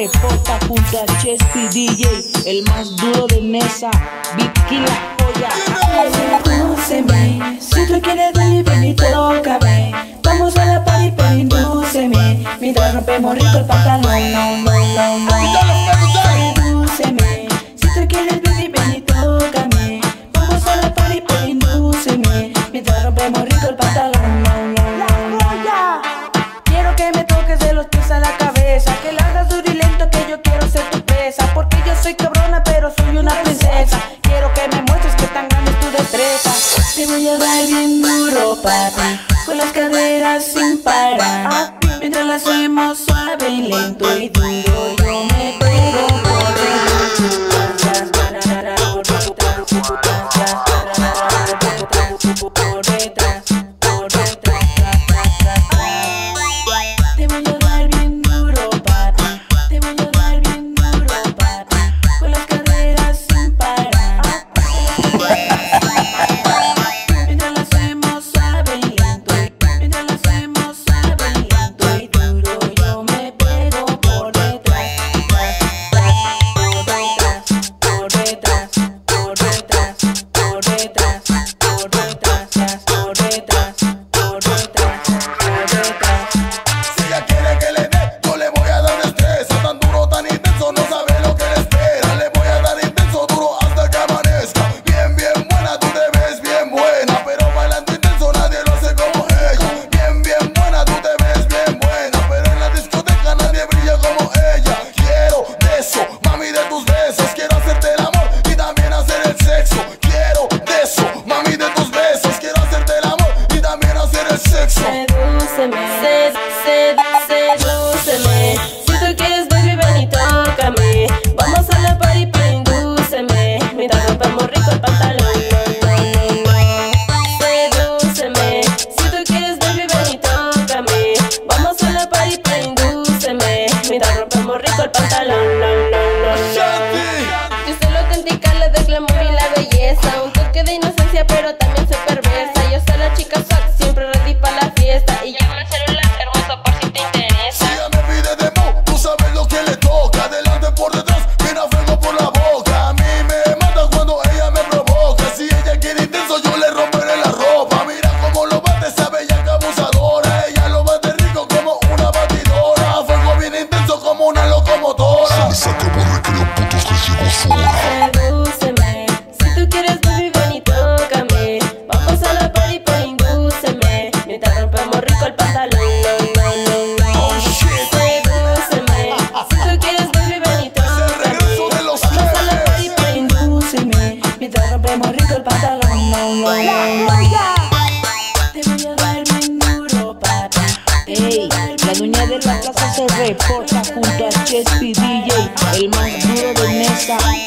reporta junto a Chespi DJ, el más duro de mesa, Vicky la joya. Indúceme, si tú quieres venir, ven y tócame. Vamos a la party, pero indúceme, mientras rompemos rico el pantalón. Indúceme, si tú quieres venir, ven y tócame. Vamos a la party, pero indúceme, mientras rompemos rico el pantalón. Quiero que me toques de los pies a la cabeza, que la hagas duro y lento, que yo quiero ser tu presa. Porque yo soy cabrona, pero soy una princesa. Quiero que me muestres que tan grande es tu destreza. Te voy a dar bien duro, papi, con las caderas sin parar. Mientras lo hacemos suave y lento y duro, yo me pego por detrás. Te voy a dar bien duro, papi. Te voy a dar bien duro, papi, con las caderas sin parar. Mientras lo hacemos suave y lento, mientras lo hacemos suave y lento y duro, yo me pego por detrás, por detrás, por detrás, por detrás, por detrás, por detrás, por detrás, por detrás, por detrás. Si ella quiere que le dé, yo le voy a dar destreza. Tan duro, tan intenso, no sabe lo que le espera. Le voy a dar intenso, duro hasta que amanezca. Bien, bien buena, tú te ves bien buena, pero bailando intenso nadie lo hace como ella. Bien, bien buena, tú te ves bien buena, pero en la discoteca nadie brilla como ella. Quiero de eso, mami, de tus besos. Quiero hacerte el amor y también hacer el sexo. Quiero de eso, mami, de tus besos. Quiero hacerte el amor y también hacer el sexo. Sedúceme, sedúceme. Si tú quieres, baby, ven y tócame. Vamos a la party, pero indúceme, mientras rompemos rico el pantalón. Sedúceme, si tú quieres, baby, ven y tócame. Vamos a la party, pero indúceme, mientras rompemos rico el pantalón. Yo soy la auténtica, la del glamour y la belleza. Un toque de inocencia, pero también soy perversa. Yo soy la chica swag, siempre ready para la fiesta. Y llama al celular, hermoso, por si te interesa. Si ella me pide de mo, tú sabes lo que le toca. Adelante por detrás, bien a fuego por la boca. A mí me mata cuando ella me provoca. Si ella quiere intenso, yo le romperé la ropa. Mira cómo lo bate esa bellaca abusadora. Ella lo bate rico como una batidora. A fuego bien intenso como una locomotora. Se acabó el recreo, putos, que llegó su hora. Sedúceme, si tú quieres, baby, ven y tócame. Vamos a la party, pero indúceme, mientras rompemos rico el pantalón. Sedúceme, si tú quieres, baby, ven y tócame. regreso de los Vamos a la party, pero indúceme, mientras rompemos rico el pantalón. Te voy a dar bien duro, papi. Ey, la dueña de la casa se reporta junto a Chespi DJ, el más duro de mesa,